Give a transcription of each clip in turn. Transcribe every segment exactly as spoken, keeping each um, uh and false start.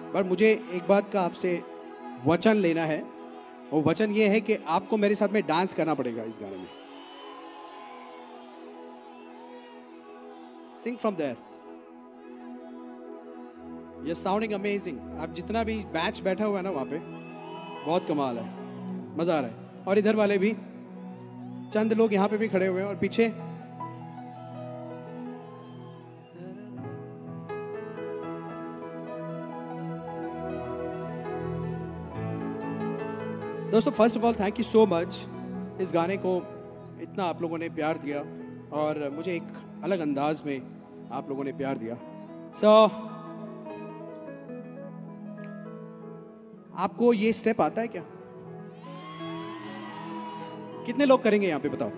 पर मुझे एक बात का आपसे वचन लेना है, और वचन ये है कि आपको मेरे साथ में डांस करना पड़ेगा इस गाने में। Sing from there, you sounding amazing. आप जितना भी बैच बैठा हुआ है ना वहां पे, बहुत कमाल है, मजा आ रहा है। और इधर वाले भी, चंद लोग यहाँ पे भी खड़े हुए हैं, और पीछे दोस्तों first of all thank you so much. इस गाने को इतना आप लोगों ने प्यार दिया, और मुझे एक अलग अंदाज में आप लोगों ने प्यार दिया। सो so, आपको ये स्टेप आता है क्या? कितने लोग करेंगे यहाँ पे बताओ?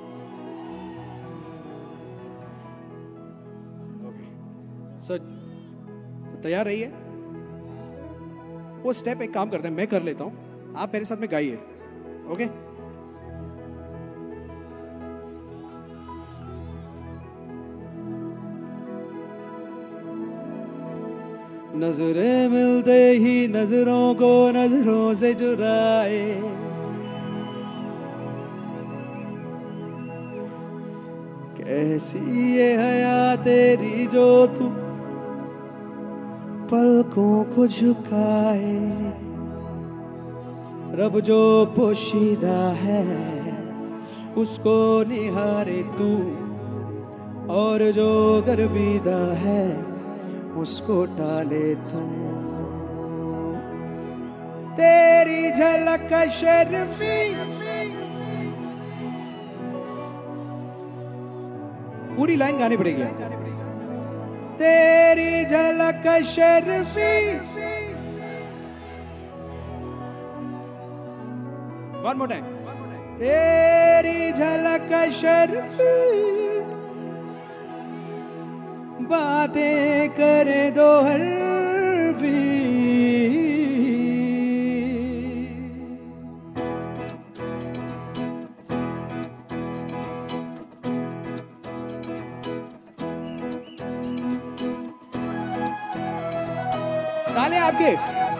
ओके सो तैयार रहिए। वो स्टेप एक काम करते हैं, मैं कर लेता हूं, आप मेरे साथ में गाइए। ओके नजरें मिलते ही नजरों को नजरों से चुराए, कैसी ये हया तेरी जो तू पलकों को झुकाए। रब जो पोशीदा है उसको निहारे तू, और जो गर्विदा है उसको टाले तू। तेरी झलक शर्फी, पूरी लाइन गानी पड़ेगी। तेरी झलक शर्फी, वन मोर टाइम। तेरी झलक शर्फी, बातें करे दो हल्फी। ताले आपके।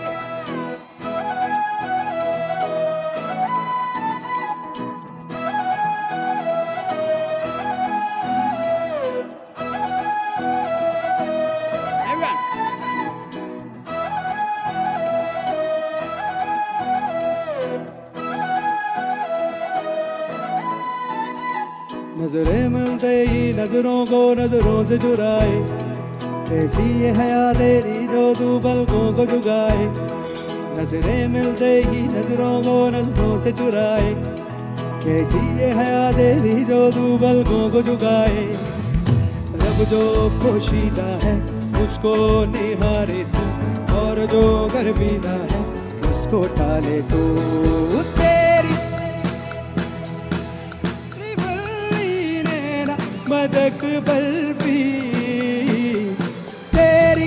नजरें मिलते ही नजरों को नजरों से चुराए, कैसी ये हया तेरी जो तू पलकों को झुकाए। नजरें मिलते ही नजरों को नजरों से चुराए, कैसी ये हया तेरी जो तू पलकों को झुकाए। रब जो पोशीदा है उसको निहारे तू, और जो गर्विदा है उसको टाले तू। तेरी मदक बल्बी, तेरी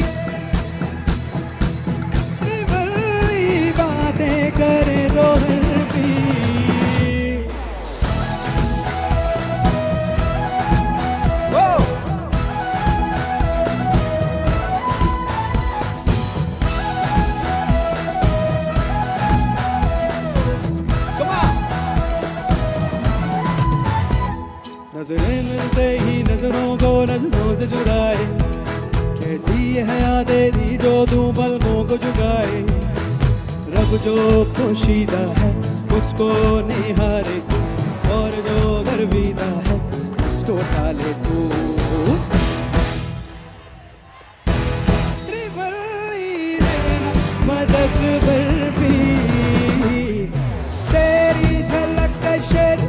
बातें करे दो हल्फी। नजरें मिलते ही नजरों को नजरों से चुराए, कैसी ये हया तेरी जो तू पलकों को झुकाए। रब जो पोशीदा है उसको निहारे तू, और जो गर्विदा है उसको टाले तू। मदक बल्बी, तेरी झलक शर्फी,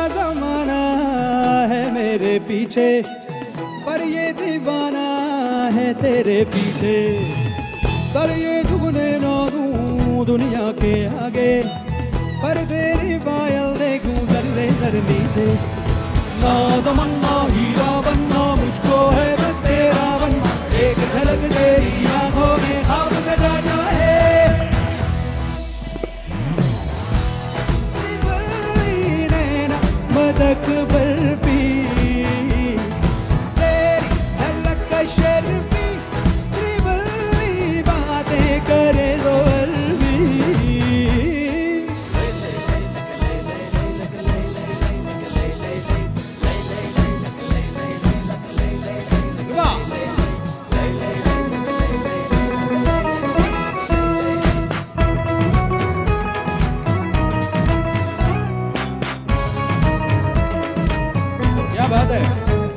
पीछे पर ये दीवाना है तेरे पीछे। सर ये झुकने ना दूं दुनिया के आगे, पर तेरी पायल देखूं जर्रे जर नीचे। ना तमन्ना हीरा बनना, मुझको है बस तेरा बनना, एक झलक तेरी आंखों में ख्वाब सजा जाए। मदक बर्फी तेरी झलक शर्फी, श्रीवल्ली बातें करे दो अलवी। क्या बात है।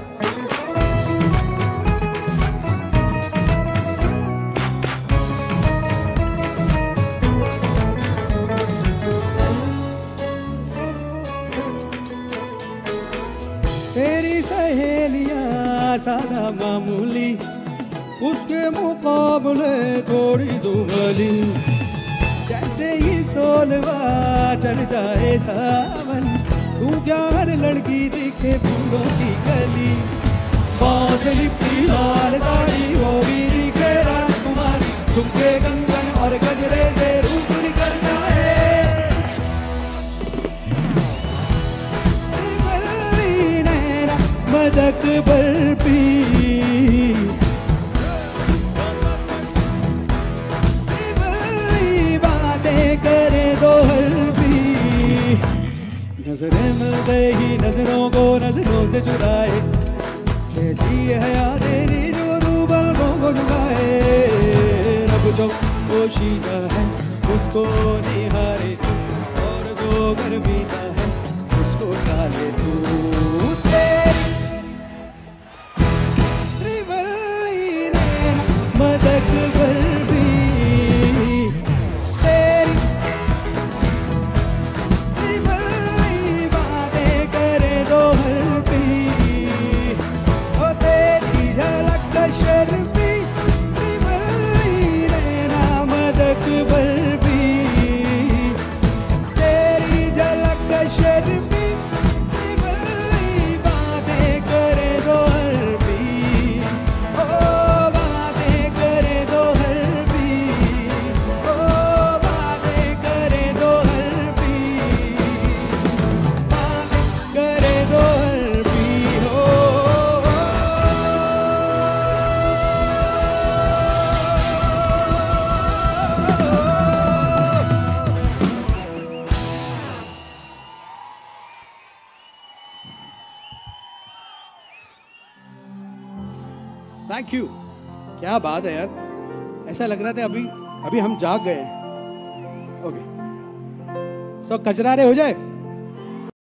तेरी सहेलियां सादा मामूली, उसके मुकाबले थोड़ी दुबली। जैसे ही सोलवा चढ़ जाए सावन, तू क्या हर लड़की दिखे फूलों की गली। बात लिपटी लाल साड़ी वो भी दिखे राजकुमारी, झुमके कंगन और गजरे से रूप निकल जाए। नैना मदक बर्फी बातें करे दो हल्फी। नजरें मिलते ही नजरों को नजरों से चुराए, कैसी है याद तेरी जो रूबल को डुबाए। रब तो पोशीदा है उसको निहारे तू, और जो घर बीता है उसको टाले तू। श्रीवल्ली नैना मदक बर्फी तेरी, श्रीवल्ली बातें करे दो हल्फी। ओ तेरी झलक शर्फी, श्रीवल्ली नैना मदक बर्फी। तेरी झलक शर्फी, श्रीवल्ली बातें करे दो हल्फी। ओ बातें करे दो हल्फी, ओ बातें करे दो हल्फी, बातें करे दो हल्फी हो। Thank you. क्या बात है यार, ऐसा लग रहा था अभी अभी हम जाग गए। ओके, सो कचरारे हो जाए।